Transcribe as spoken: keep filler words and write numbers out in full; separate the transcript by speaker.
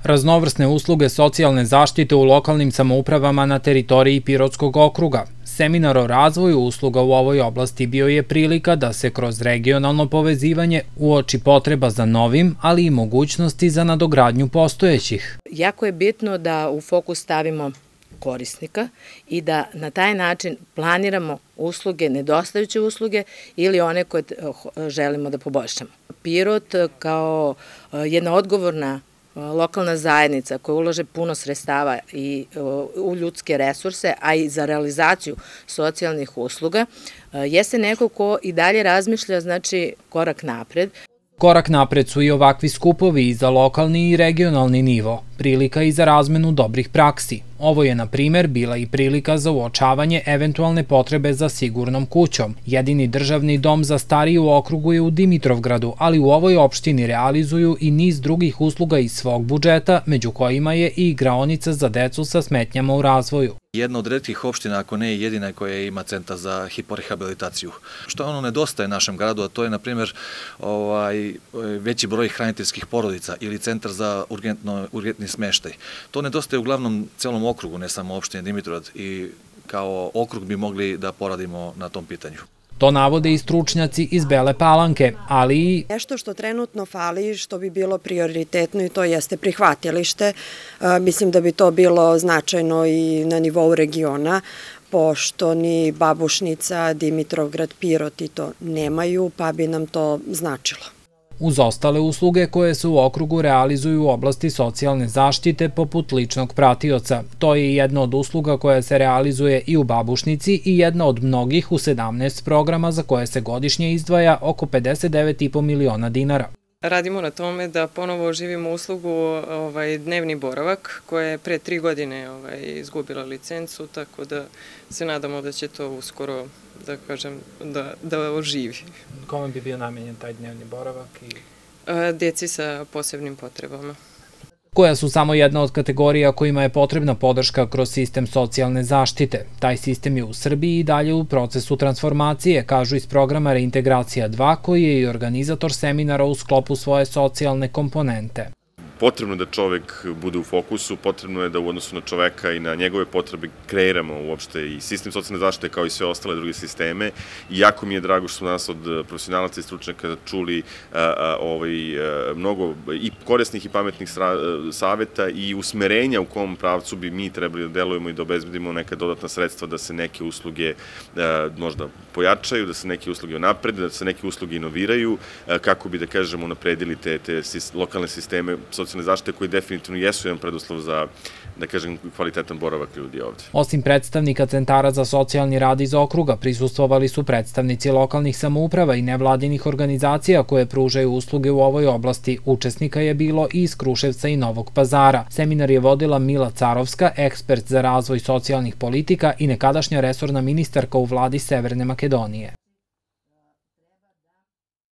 Speaker 1: Raznovrsne usluge socijalne zaštite u lokalnim samoupravama na teritoriji Pirotskog okruga. Seminar o razvoju usluga u ovoj oblasti bio je prilika da se kroz regionalno povezivanje uoči potreba za novim, ali i mogućnosti za nadogradnju postojećih.
Speaker 2: Jako je bitno da u fokus stavimo korisnika i da na taj način planiramo usluge, nedostajuće usluge ili one koje želimo da poboljšamo. Pirot kao jedna odgovorna lokalna zajednica koja ulaže puno sredstava i u ljudske resurse, a i za realizaciju socijalnih usluga, jeste neko ko i dalje razmišlja, znači, korak napred.
Speaker 1: Korak napred su i ovakvi skupovi i za lokalni i regionalni nivo, prilika i za razmenu dobrih praksi. Ovo je, na primer, bila i prilika za uočavanje eventualne potrebe za sigurnom kućom. Jedini državni dom za starije u okrugu je u Dimitrovgradu, ali u ovoj opštini realizuju i niz drugih usluga iz svog budžeta, među kojima je i igraonica za decu sa smetnjama u razvoju.
Speaker 3: Jedna od retkih opština, ako ne i jedina, koja ima centar za hiporehabilitaciju. Što ono nedostaje našem gradu, a to je, na primjer, veći broj hraniteljskih porodica ili centar za urgentni smeštaj. To nedostaje uglavnom celom okrugu, ne samo opštine Dimitrovgrad, i kao okrug bi mogli da poradimo na tom pitanju.
Speaker 1: To navode i stručnjaci iz Bele Palanke, ali i...
Speaker 4: Nešto što trenutno fali, što bi bilo prioritetno, i to jeste prihvatilište. Mislim da bi to bilo značajno i na nivou regiona, pošto ni Babušnica, Dimitrovgrad, Pirot i to nemaju, pa bi nam to značilo.
Speaker 1: Uz ostale usluge koje se u okrugu realizuju u oblasti socijalne zaštite poput ličnog pratioca. To je jedna od usluga koja se realizuje i u Babušnici i jedna od mnogih u sedamnaest programa za koje se godišnje izdvaja oko pedeset devet i po miliona dinara.
Speaker 5: Radimo na tome da ponovo oživimo uslugu dnevni boravak, koja je pre tri godine izgubila licencu, tako da se nadamo da će to uskoro, da kažem, da oživi.
Speaker 1: Kome bi bio namenjen taj dnevni boravak?
Speaker 5: Deci sa posebnim potrebama.
Speaker 1: Koja su samo jedna od kategorija kojima je potrebna podrška kroz sistem socijalne zaštite. Taj sistem je u Srbiji i dalje u procesu transformacije, kažu iz programa Reintegracija dva, koji je i organizator seminara u sklopu svoje socijalne komponente.
Speaker 6: Potrebno je da čovek bude u fokusu, potrebno je da u odnosu na čoveka i na njegove potrebe kreiramo uopšte i sistem socijalne zaštite kao i sve ostale druge sisteme. I jako mi je drago što smo danas od profesionalaca i stručnjaka čuli mnogo i korisnih i pametnih saveta i usmerenja u kom pravcu bi mi trebali da delujemo i da obezbedimo neka dodatna sredstva da se neke usluge možda pojačaju, da se neke usluge unaprede, da se neke usluge inoviraju, kako bi, da kažemo, unapredili te lokalne sisteme socijalne zaštite koji definitivno jesu jedan preduslov za, da kažem, kvalitetan boravak ljudi ovde.
Speaker 1: Osim predstavnika centara za socijalni rad iz okruga, prisustvovali su predstavnici lokalnih samouprava i nevladinih organizacija koje pružaju usluge u ovoj oblasti. Učesnika je bilo i iz Kruševca i Novog Pazara. Seminar je vodila Mila Carovska, ekspert za razvoj socijalnih politika i nekadašnja resorna ministarka u vladi Severne Makedonije.